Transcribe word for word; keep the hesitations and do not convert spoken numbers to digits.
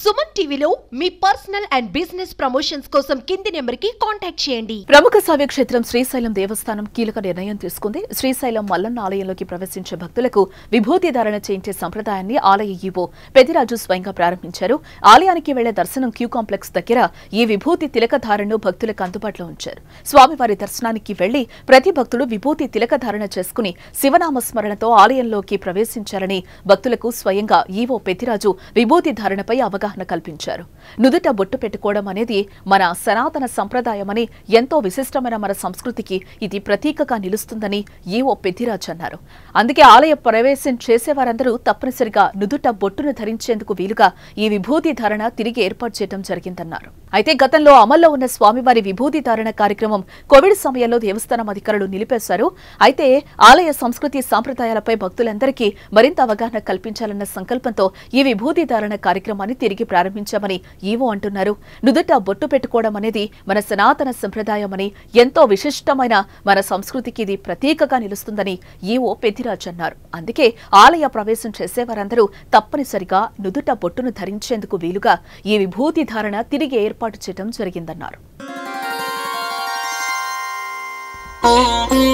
Sumantv లో మీ personal and business promotions కోసం కింది నెంబర్ కి కాంటాక్ట్ చేయండి. ప్రముఖ శైవ క్షేత్రం శ్రీశైలం దేవస్థానం కీలక నిర్ణయం తీసుకుంది. శ్రీశైలం మల్లన్న ఆలయంలోకి ప్రవేశించే భక్తులకు విభూతి ధారణ చేయించే సంప్రదాయాన్ని ఆలయ ఈవో పెద్దిరాజు స్వయంగా ప్రారంభించారు. ఆలయానికి వెళ్లే దర్శనం క్యూ కాంప్లెక్స్ దగ్గర ఈ విభూతి తిలక ధారణను భక్తులకు అందుబాటులో ఉంచారు. స్వామివారి దర్శనానికి వెళ్లి ప్రతి భక్తుడు విభూతి తిలక ధారణ చేసుకుని శివనామస్మరణతో ఆలయంలోకి ప్రవేశించాలని భక్తులకు స్వయంగా ఈవో పెద్దిరాజు విభూతి ధారణపై అవగాహన కల్పించారు. నుదుట బొట్టు పెట్టుకోవడం అనేది మన సనాతన సంప్రదాయమని, ఎంతో విశిష్టమైన మన సంస్కృతికి ఇది ప్రతీకగా నిలుస్తుందని ఈవో పెద్దిరాజు అన్నారు. అందుకే ఆలయ ప్రవేశం చేసేవారందరూ తప్పనిసరిగా నుదుట బొట్టును ధరించేందుకు వీలుగా ఈ విభూతి ధారణ తిరిగి ఏర్పాటు చేయడం జరిగిందన్నారు. అయితే గతంలో అమల్లో ఉన్న స్వామివారి విభూతి ధారణ కార్యక్రమం కోవిడ్ సమయంలో దేవస్థానం అధికారులు నిలిపేశారు. అయితే ఆలయ సంస్కృతి సాంప్రదాయాలపై భక్తులందరికీ మరింత అవగాహన కల్పించాలన్న సంకల్పంతో ఈ విభూతి ధారణ కార్యక్రమాన్ని తిరిగి ప్రారంభించామని ఈవో అంటున్నారు. నుదుట బొట్టు పెట్టుకోవడం అనేది మన సనాతన సంప్రదాయమని, ఎంతో విశిష్టమైన మన సంస్కృతికి ఇది ప్రతీకగా నిలుస్తుందని ఈవో పెద్దిరాజు అన్నారు. అందుకే ఆలయ ప్రవేశం చేసేవారందరూ తప్పనిసరిగా నుదుట బొట్టును ధరించేందుకు వీలుగా ఈ విభూతి ధారణ తిరిగి ఏర్పాటు చేయడం జరిగిందన్నారు.